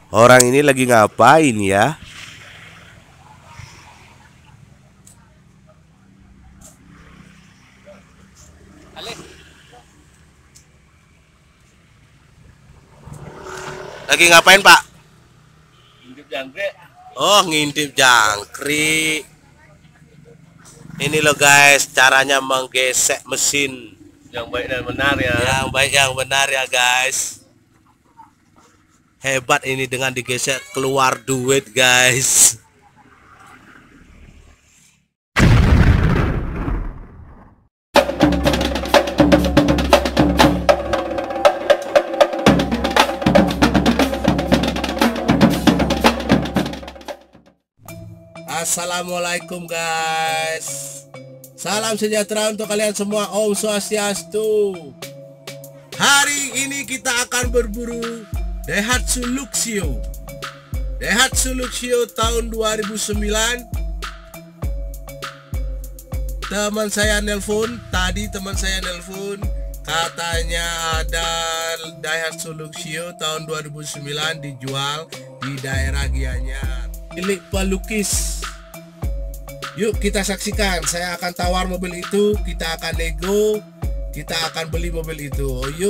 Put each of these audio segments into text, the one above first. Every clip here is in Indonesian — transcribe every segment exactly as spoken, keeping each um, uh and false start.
Orang ini lagi ngapain ya? Lagi ngapain, Pak? Ngintip jangkrik. Oh, ngintip jangkrik. Ini loh guys, caranya menggesek mesin Yang baik dan benar ya. yang baik yang benar ya guys. Hebat ini, dengan digesek keluar duit guys. Assalamualaikum guys. Salam sejahtera untuk kalian semua. Om Swastiastu. Hari ini kita akan berburu Daihatsu Luxio. Daihatsu Luxio tahun dua ribu sembilan. Teman saya nelpon, tadi teman saya nelpon, katanya ada Daihatsu Luxio tahun dua ribu sembilan dijual di daerah Gianyar, milik pelukis. Yuk kita saksikan, saya akan tawar mobil itu, kita akan nego, kita akan beli mobil itu. Oh, yuk.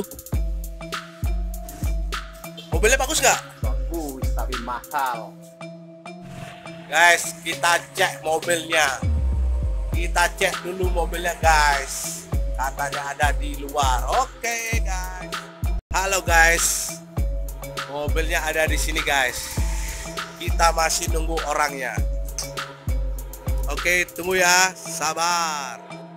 Mobilnya bagus gak? Bagus tapi mahal. Guys, kita cek mobilnya. Kita cek dulu mobilnya guys. Katanya ada di luar. Oke guys. Halo guys. Mobilnya ada di sini guys. Kita masih nunggu orangnya. Oke, tunggu ya, sabar.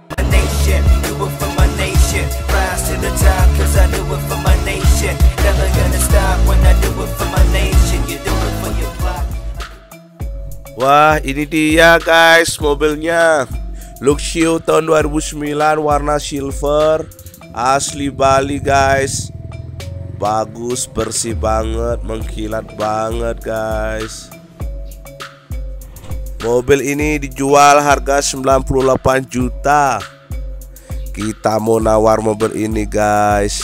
Wah, ini dia guys mobilnya. Luxio tahun dua ribu sembilan, warna silver, asli Bali guys. Bagus, bersih banget, mengkilat banget guys. Mobil ini dijual harga sembilan puluh delapan juta. Kita mau nawar mobil ini guys.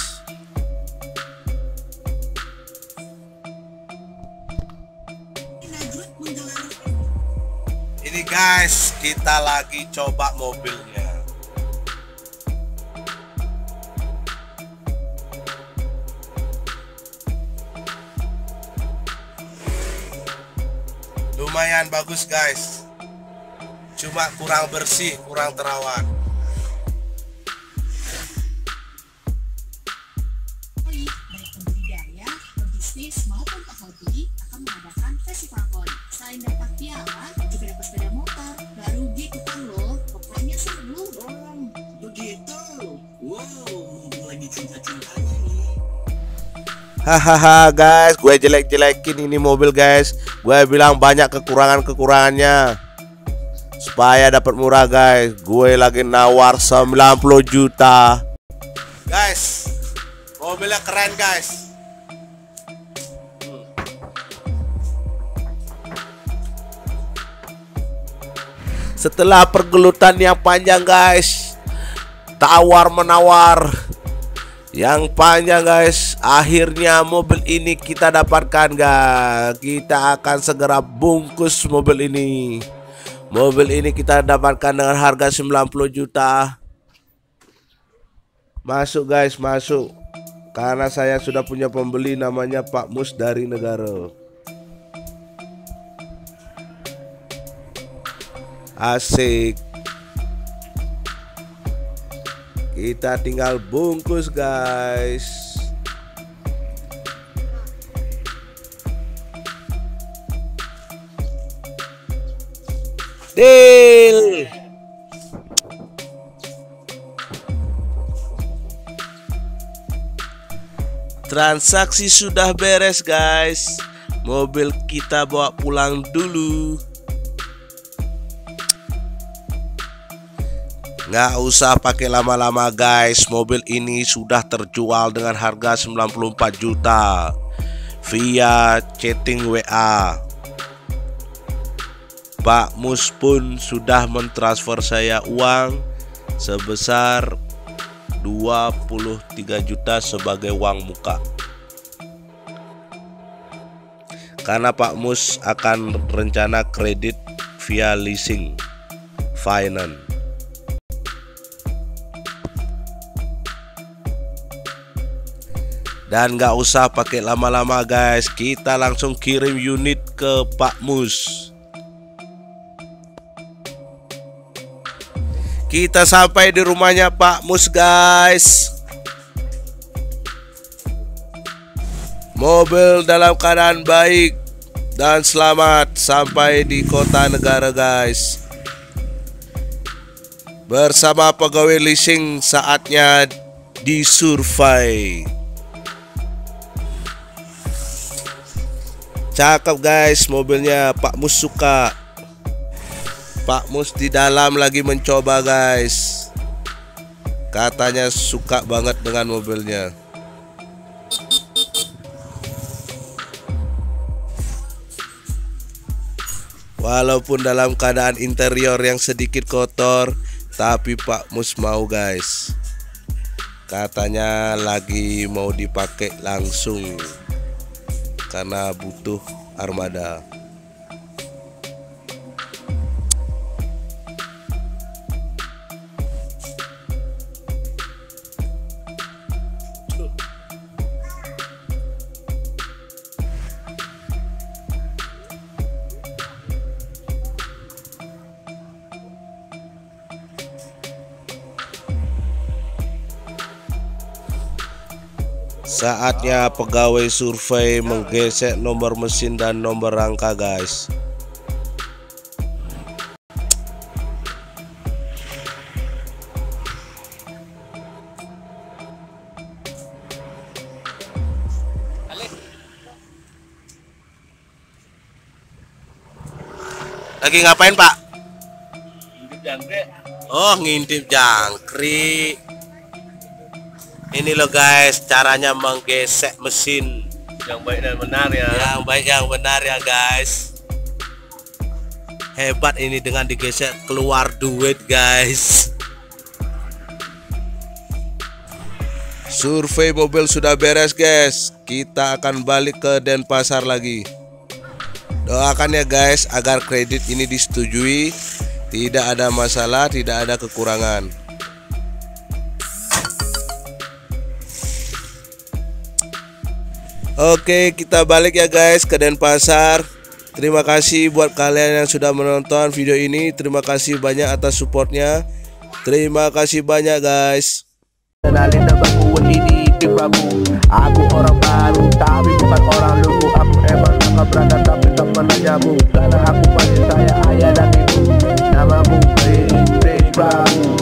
Ini guys, kita lagi coba mobilnya. Lumayan bagus guys, cuma kurang bersih, kurang terawat. Baik pembudidaya, pebisnis maupun pehobi akan mengadakan festival koi. Selain dapat piala, juga dapat sepeda motor. Gak rugi ikutan loh, pokoknya seru. Oh, begitu. Wow, mumpung lagi cinta-cintanya nih. Hahaha guys, gue jelek-jelekin ini mobil guys. Gue bilang banyak kekurangan-kekurangannya supaya dapat murah guys. Gue lagi nawar sembilan puluh juta. Guys, mobilnya keren guys. Setelah pergelutan yang panjang guys, tawar menawar yang panjang guys, akhirnya mobil ini kita dapatkan guys. Kita akan segera bungkus mobil ini. Mobil ini kita dapatkan dengan harga sembilan puluh juta. Masuk guys, masuk. Karena saya sudah punya pembeli, namanya Pak Mus dari Negara. Asik. Kita tinggal bungkus guys. Deal. Transaksi sudah beres guys. Mobil kita bawa pulang dulu. Nggak usah pakai lama-lama guys, mobil ini sudah terjual dengan harga sembilan puluh empat juta via chatting W A. Pak Mus pun sudah mentransfer saya uang sebesar dua puluh tiga juta sebagai uang muka. karena Pak Mus akan rencana kredit via leasing finance. Dan nggak usah pakai lama-lama guys, kita langsung kirim unit ke Pak Mus. Kita sampai di rumahnya Pak Mus guys. Mobil dalam keadaan baik dan selamat sampai di kota negara guys. Bersama pegawai leasing saatnya disurvey. Cakep guys mobilnya, Pak Mus suka. Pak Mus di dalam lagi mencoba guys. Katanya suka banget dengan mobilnya. Walaupun dalam keadaan interior yang sedikit kotor, tapi Pak Mus mau guys. Katanya lagi mau dipakai langsung karena butuh armada. Saatnya pegawai survei menggesek nomor mesin dan nomor rangka guys. Lagi ngapain Pak? Ngintip jangkrik. Oh ngintip jangkrik. Ini loh guys, caranya menggesek mesin Yang baik dan benar ya. yang baik yang benar ya guys. Hebat ini, dengan digesek keluar duit guys. Survei mobil sudah beres guys. Kita akan balik ke Denpasar lagi. Doakan ya guys agar kredit ini disetujui. Tidak ada masalah, tidak ada kekurangan. Oke, kita balik ya guys ke Denpasar. Terima kasih buat kalian yang sudah menonton video ini. Terima kasih banyak atas supportnya. Terima kasih banyak guys. Kenalin namaku ini di Prabu. Aku orang baru tapi bukan orang lugu. Aku emang gak berada tapi tak pernah nyambung. Karena aku masih saya ayah dan ibu. Namaku Prabu.